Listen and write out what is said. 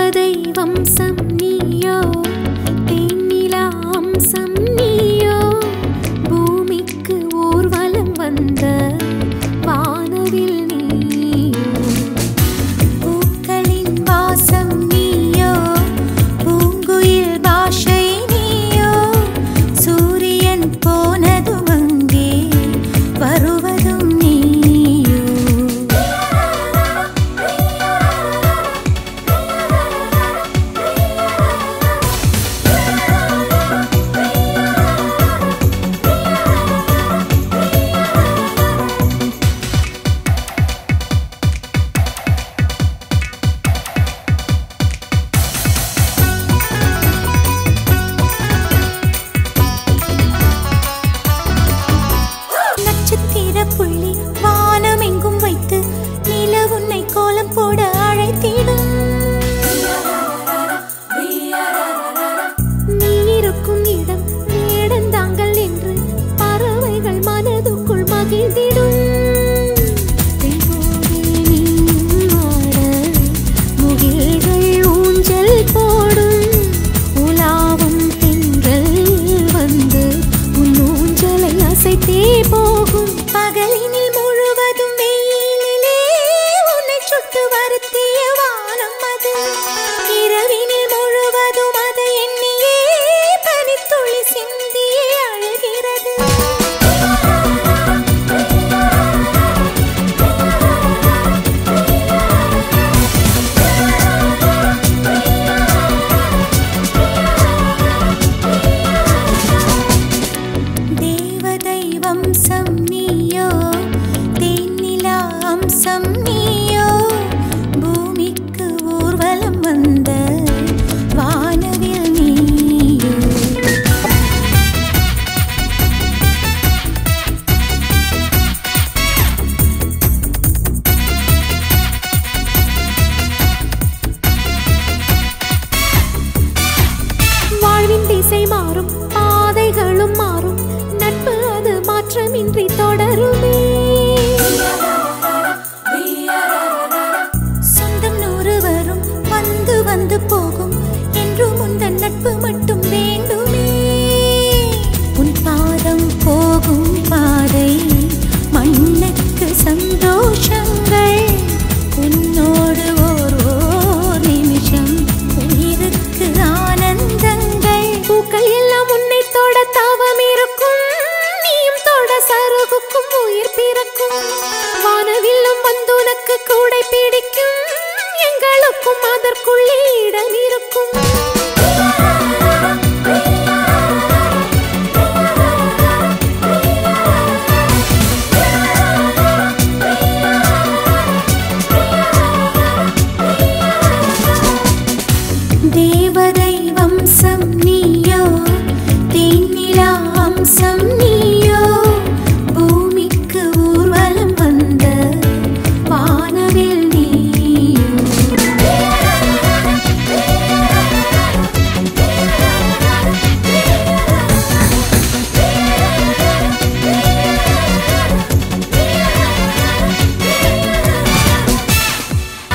தேவதை வம்சம் நீயோ தேனிலா அம்சம் நீயோ பூமிக்கு ஊர்வலம் வந்த வானவில் நீயோ பூக்களின் வாசம் நீயோ பூங்குயில் பாஷை நீயோ சூரியன் போனதும் அங்கே வருவதும் புள்ளி வானமெங்கும் வைத்து நிலவுன்னை கோலம் போட அழைத்திடும் நீ இருக்கும் இடம் வேடந்தாங்கள் என்று பறவைகள் மனதுக்குள் மகிழ்ந்திடும் முகில்கள் ஊஞ்சல் போடும் உலாவும் தென்றல் வந்து உன் ஊஞ்சலை அசைத்தே போகும் பகலினில் முழுவதும் வெயிலிலே உன்னை சுட்டு வருத்திய வானம் அது இரவினில் முழுவதும் அதை எண்ணியே பனித்துளி சிந்தியே அழுகிறது தேவதை வம்சம் நீயோ தேனிலா அம்சம் நீயோ பூமிக்கு ஊர்வலம் வந்த வானவில் நீயோ வாழ்வின் திசை மாறும் பாதைகளும் மாறும் நட்பு அது மாற்றமின்றி தொடருமே சொந்தம் 100 வரும் வந்து வந்து போகும் என்றும் உந்தன் நட்பு மட்டும் வேண்டுமே உன் பாதம் போகும் பாதை மண்ணுக்கு சந்தோஷங்கள் உன்னோடு ஓர் நிமிஷம் உயிருக்கு ஆனந்தங்கள் பூக்கள் எல்லாம் உன்னை தொட தாவம் இருக்கும் நீயும் தொட சருகுக்கும் உயிர் பிறக்கும் வானவில்லும் வந்து உனக்கு கூடை பிடிக்கும் எங்களுக்கும் அதற்குள்ளே இடம் இருக்கும்